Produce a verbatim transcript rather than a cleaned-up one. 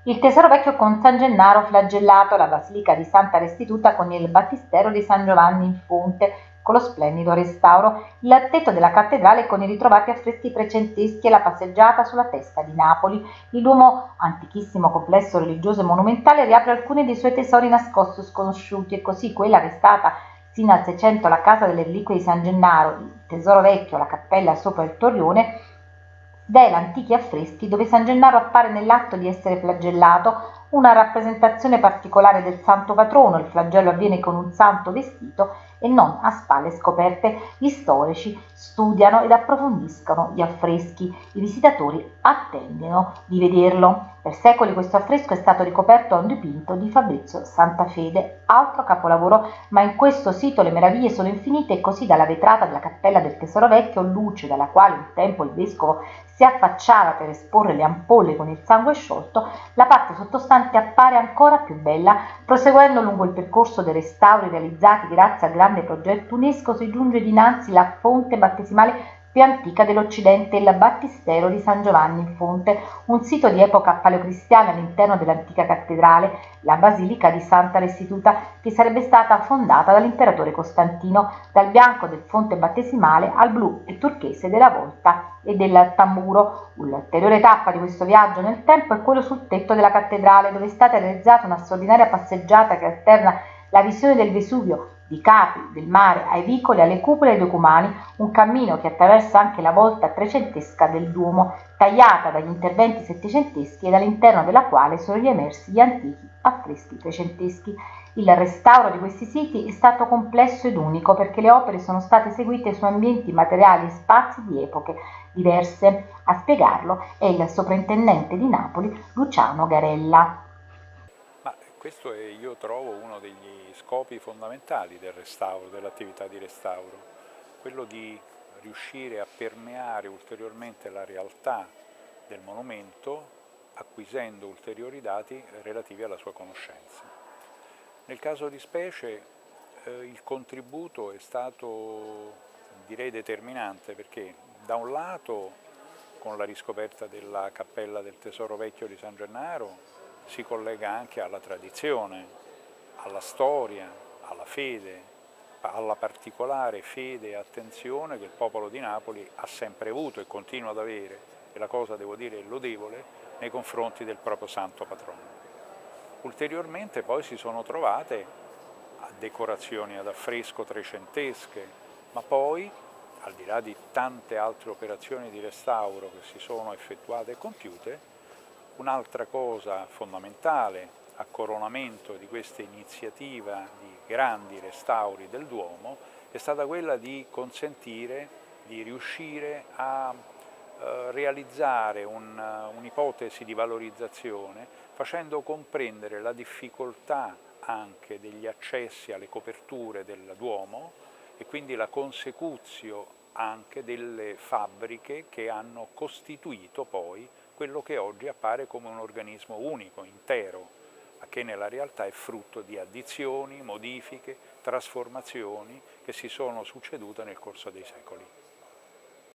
Il Tesoro Vecchio con San Gennaro flagellato, la Basilica di Santa Restituta con il Battistero di San Giovanni in Fonte, con lo splendido restauro, il tetto della cattedrale con i ritrovati affreschi trecenteschi e la passeggiata sulla testa di Napoli. Il Duomo, antichissimo complesso religioso e monumentale, riapre alcuni dei suoi tesori nascosti o sconosciuti, e così quella restata sino al Seicento la Casa delle Reliquie di San Gennaro, il Tesoro Vecchio, la cappella sopra il torrione, svela antichi affreschi dove San Gennaro appare nell'atto di essere flagellato, una rappresentazione particolare del santo patrono. Il flagello avviene con un santo vestito e non a spalle scoperte. Gli storici studiano ed approfondiscono gli affreschi, i visitatori attendono di vederlo. Per secoli questo affresco è stato ricoperto da un dipinto di Fabrizio Santafede, altro capolavoro, ma in questo sito le meraviglie sono infinite, e così dalla vetrata della cappella del Tesoro Vecchio, luce dalla quale un tempo il vescovo si affacciava per esporre le ampolle con il sangue sciolto, la parte sottostante appare ancora più bella. Proseguendo lungo il percorso dei restauri realizzati grazie al grande progetto UNESCO, si giunge dinanzi la fonte battesimale più antica dell'Occidente, il Battistero di San Giovanni in Fonte, un sito di epoca paleocristiana all'interno dell'antica cattedrale, la Basilica di Santa Restituta, che sarebbe stata fondata dall'imperatore Costantino. Dal bianco del fonte battesimale al blu e turchese della volta e del tamburo. Ulteriore tappa di questo viaggio nel tempo è quello sul tetto della cattedrale, dove è stata realizzata una straordinaria passeggiata che alterna la visione del Vesuvio, di Capri, del mare, ai vicoli, alle cupole e ai documani, un cammino che attraversa anche la volta trecentesca del Duomo, tagliata dagli interventi settecenteschi e dall'interno della quale sono riemersi gli antichi affreschi trecenteschi. Il restauro di questi siti è stato complesso ed unico, perché le opere sono state eseguite su ambienti, materiali e spazi di epoche diverse. A spiegarlo è il sovrintendente di Napoli, Luciano Garella. Ma questo è, io trovo, uno degli scopi fondamentali del restauro, dell'attività di restauro, quello di riuscire a permeare ulteriormente la realtà del monumento, acquisendo ulteriori dati relativi alla sua conoscenza. Nel caso di specie eh, il contributo è stato, direi, determinante, perché da un lato, con la riscoperta della cappella del Tesoro Vecchio di San Gennaro, si collega anche alla tradizione, alla storia, alla fede, alla particolare fede e attenzione che il popolo di Napoli ha sempre avuto e continua ad avere, e la cosa, devo dire, lodevole, nei confronti del proprio santo patrono. Ulteriormente poi si sono trovate decorazioni ad affresco trecentesche, ma poi, al di là di tante altre operazioni di restauro che si sono effettuate e compiute, un'altra cosa fondamentale a coronamento di questa iniziativa di grandi restauri del Duomo è stata quella di consentire, di riuscire a eh, realizzare un'ipotesi di valorizzazione, facendo comprendere la difficoltà anche degli accessi alle coperture del Duomo e quindi la consecuzio anche delle fabbriche che hanno costituito poi quello che oggi appare come un organismo unico, intero, ma che nella realtà è frutto di addizioni, modifiche, trasformazioni che si sono succedute nel corso dei secoli.